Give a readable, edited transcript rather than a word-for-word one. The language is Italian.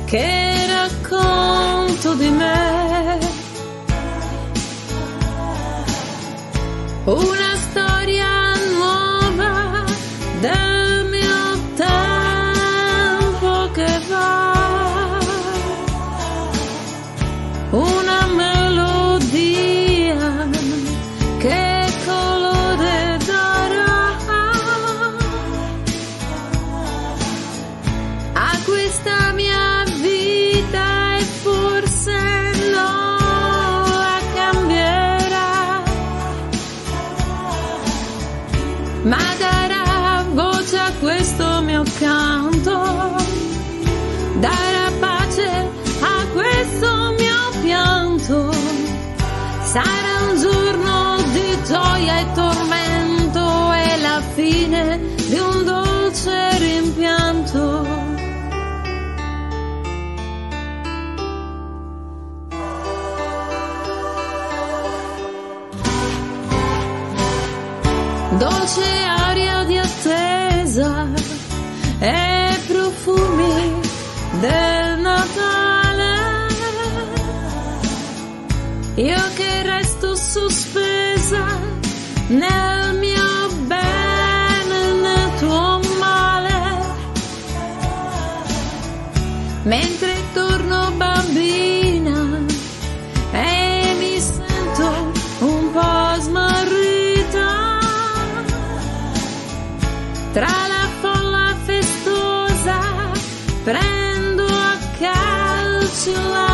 che racconto di me, una storia nuova del mio tempo che va, una melodia che colore darà a questa mia vita e forse non la cambierà, ma darà voce a questo mio canto, darà pace a questo mio pianto, sarà un giorno di gioia e tormento e la fine di un dolce rimpianto. Dolce aria di attesa e profumi del Natale, io che resto sospesa nel mio bene, nel tuo male, mentre torno bambina e mi sento un po' smarrita tra la folla festosa, prendo a calci la